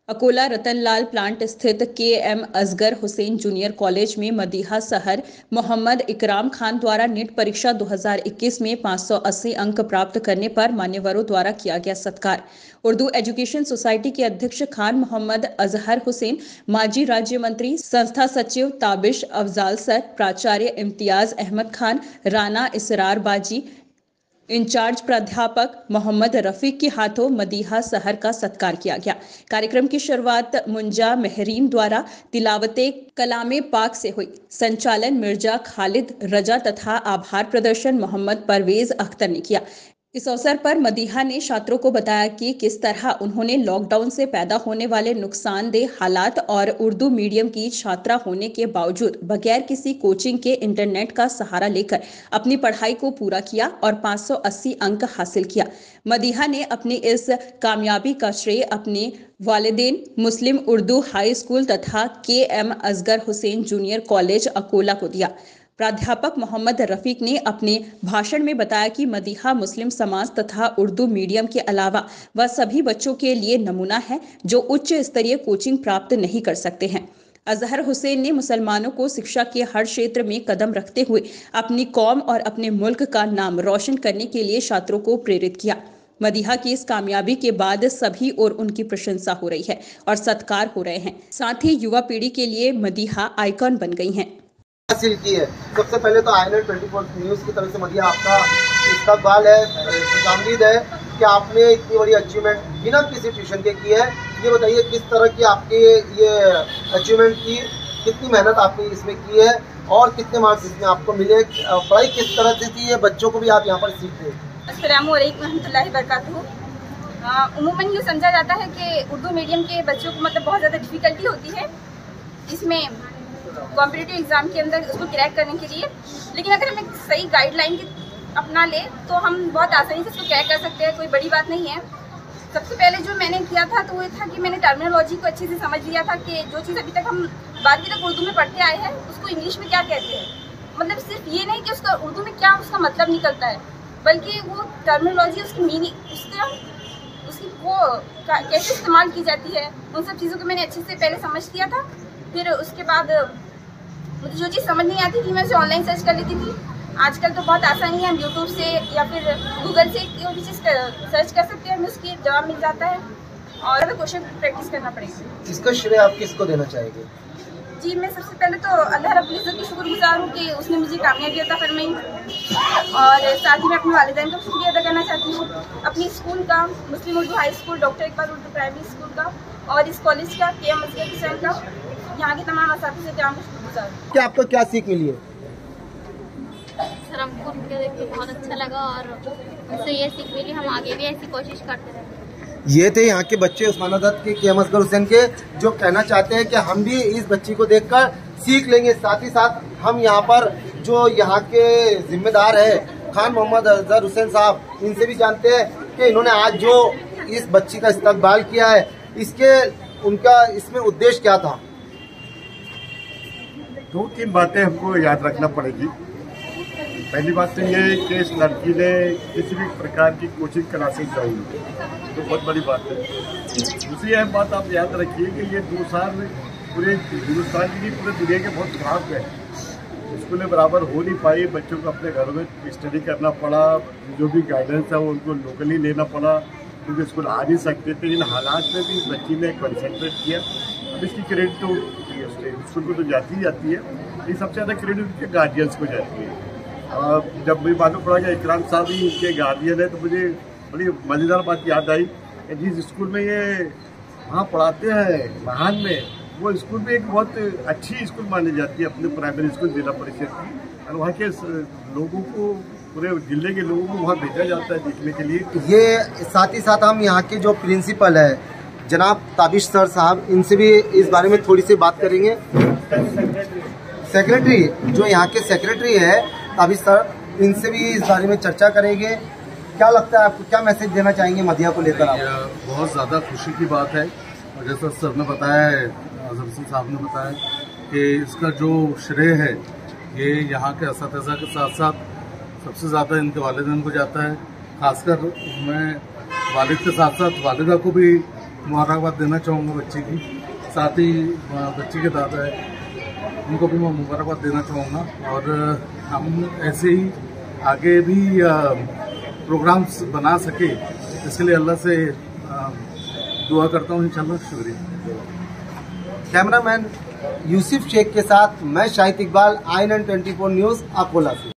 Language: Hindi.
अकोला रतनलाल प्लांट स्थित KM. Asgar Hussain junior college में मदीहा शहर मोहम्मद इकराम खान द्वारा नीट परीक्षा 2021 में 580 अंक प्राप्त करने पर मान्यवरों द्वारा किया गया सत्कार। उर्दू एजुकेशन सोसाइटी के अध्यक्ष खान मोहम्मद अजहर हुसैन, माजी राज्य मंत्री, संस्था सचिव ताबिश अफजाल सर, प्राचार्य इम्तियाज अहमद खान, राना इसरार बाजी, इंचार्ज प्राध्यापक मोहम्मद रफीक के हाथों मदीहा शहर का सत्कार किया गया। कार्यक्रम की शुरुआत मुंजा महरीन द्वारा तिलावते कलामे पाक से हुई। संचालन मिर्जा खालिद रजा तथा आभार प्रदर्शन मोहम्मद परवेज अख्तर ने किया। इस अवसर पर मदीहा ने छात्रों को बताया कि किस तरह उन्होंने लॉकडाउन से पैदा होने वाले नुकसानदेह हालात और उर्दू मीडियम की छात्रा होने के बावजूद बगैर किसी कोचिंग के इंटरनेट का सहारा लेकर अपनी पढ़ाई को पूरा किया और 580 अंक हासिल किया। मदीहा ने अपनी इस कामयाबी का श्रेय अपने वालिदैन, मुस्लिम उर्दू हाई स्कूल तथा KM. Asgar Hussain junior college Akola को दिया। प्राध्यापक मोहम्मद रफीक ने अपने भाषण में बताया कि मदीहा मुस्लिम समाज तथा उर्दू मीडियम के अलावा वह सभी बच्चों के लिए नमूना है जो उच्च स्तरीय कोचिंग प्राप्त नहीं कर सकते हैं। अजहर हुसैन ने मुसलमानों को शिक्षा के हर क्षेत्र में कदम रखते हुए अपनी कौम और अपने मुल्क का नाम रोशन करने के लिए छात्रों को प्रेरित किया। मदीहा की इस कामयाबी के बाद सभी और उनकी प्रशंसा हो रही है और सत्कार हो रहे हैं। साथ ही युवा पीढ़ी के लिए मदीहा आइकॉन बन गई हैं। हासिल की है। सबसे पहले तो आईएनएल 24 न्यूज़ की तरफ से मदीहा आपका इस्तकबाल है, खुशामदीद है कि आपने इतनी बड़ी अचीवमेंट बिना किसी ट्यूशन के की है। ये बताइए किस तरह की आपकी ये अचीवमेंट की, कितनी मेहनत आपने इसमें की है और कितने मार्क्स इसमें आपको मिले, पढ़ाई किस तरह से की है, बच्चों को भी आप यहाँ पर सीखते हैं। अस्सलामु अलैकुम रहमतुल्लाहि बरकातहू। उम्मूमन ये समझा जाता है कि उर्दू मीडियम के बच्चों को मतलब बहुत ज़्यादा डिफ़िकल्टी होती है इसमें कॉम्पिटिटिव एग्ज़ाम के अंदर उसको क्रैक करने के लिए, लेकिन अगर हम एक सही गाइडलाइन अपना ले तो हम बहुत आसानी से इसको क्रैक कर सकते हैं। कोई बड़ी बात नहीं है। सबसे पहले जो मैंने किया था तो वो था कि मैंने टर्मिनोलॉजी को अच्छे से समझ लिया था कि जो चीज़ अभी तक हम 12वीं तक उर्दू में पढ़ते आए हैं उसको इंग्लिश में क्या कहते हैं। मतलब सिर्फ ये नहीं कि उसका उर्दू में क्या उसका मतलब निकलता है, बल्कि वो टर्मिनोलॉजी, उसकी मीनिंग, उसकी वो कैसे इस्तेमाल की जाती है, उन सब चीज़ों को मैंने अच्छे से पहले समझ लिया था। फिर उसके बाद मुझे जो चीज़ समझ नहीं आती थी मैं उसे ऑनलाइन सर्च कर लेती थी। आजकल तो बहुत आसानी है, हम यूट्यूब से या फिर गूगल से कोई भी चीज़ सर्च कर सकते हैं, हमें उसकी जवाब मिल जाता है और क्वेश्चन प्रैक्टिस करना पड़ेगा। इसका श्रेय आप किसको देना चाहेंगे? जी, मैं सबसे पहले तो अल्लाह रब्बुल इज़्ज़त की शुक्रगुजार हूँ कि उसने मुझे कामयाबी अता फरमाई, और साथ ही मैं अपने वालिदैन का शुक्रिया अदा करना चाहती हूँ, अपनी स्कूल का, Muslim Urdu high school, doctor Iqbal Urdu primary school का, और इस कॉलेज का, के.एम. असगर हुसैन का, यहाँ के तमाम असातिज़े किराम का शुक्रगुजार हूँ। क्या आपको क्या सीख मिली है? सर, हमको उनके देख के बहुत अच्छा लगा और उससे ये सीख मिली हम आगे भी ऐसी कोशिश करते रहें। ये थे यहाँ के बच्चे उस्मानाबाद के के.एम. असगर हुसैन के, जो कहना चाहते हैं कि हम भी इस बच्ची को देखकर सीख लेंगे। साथ ही साथ हम यहाँ पर जो यहाँ के जिम्मेदार है खान मोहम्मद अजहर हुसैन साहब, इनसे भी जानते हैं कि इन्होंने आज जो इस बच्ची का इस्तकबाल किया है उनका इसमें उद्देश्य क्या था। 2-3 बातें हमको याद रखना पड़ेगी। पहली बात तो ये है कि इस लड़की ने किसी भी प्रकार की कोचिंग क्लासेस ज्वाइन की, तो बहुत बड़ी बात है। दूसरी अहम बात आप याद रखिए कि ये 2 साल पूरे हिंदुस्तान की नहीं, पूरे दुनिया के बहुत खराब गए। स्कूलें बराबर हो नहीं पाई, बच्चों को अपने घरों में स्टडी करना पड़ा, जो भी गाइडेंस है वो उनको लोकली लेना पड़ा, क्योंकि स्कूल आ नहीं सकते थे। इन हालात में भी बच्ची ने कंसंट्रेट किया। अब इसकी क्रेडिट तो स्कूल को तो जाती ही जाती है, ये सबसे ज़्यादा क्रेडिट उनके गार्जियंस को जाती है। जब मुझे मालूम पड़ा कि इकराम साहब ही इनके गार्जियन है तो मुझे बड़ी मज़ेदार बात याद आई कि जिस स्कूल में ये वहाँ पढ़ाते हैं महान में, वो स्कूल में एक बहुत अच्छी स्कूल मानी जाती है अपने प्राइमरी स्कूल जिला परिषद की, और वहाँ के लोगों को, पूरे जिले के लोगों को वहाँ भेजा जाता है देखने के लिए। ये साथ ही साथ हम यहाँ के जो प्रिंसिपल है जनाब ताबिश सर साहब, इनसे भी इस बारे में थोड़ी सी बात करेंगे। सेक्रेटरी, जो यहाँ के सेक्रेटरी है ताबिश सर, इनसे भी इस बारे में चर्चा करेंगे। क्या लगता है आपको, क्या मैसेज देना चाहेंगे मदीहा को लेकर आप? बहुत ज़्यादा खुशी की बात है, और जैसा सर ने बताया है, अजहर साहब ने बताया कि इसका जो श्रेय है ये यहाँ के असातिज़ा के साथ साथ सबसे ज़्यादा इनके वालिदैन को जाता है। खासकर मैं वालिद के साथ साथ वालिदा को भी मुबारकबाद देना चाहूँगा बच्चे की, साथ ही बच्चे के दादा है उनको भी मैं मुबारकबाद देना चाहूँगा। और हम ऐसे ही आगे भी प्रोग्राम्स बना सके इसके लिए अल्लाह से दुआ करता हूँ इंशाल्लाह। शुक्रिया। कैमरामैन यूसुफ शेख के साथ मैं शाहिद इकबाल, INN 24 न्यूज़ अकोला से।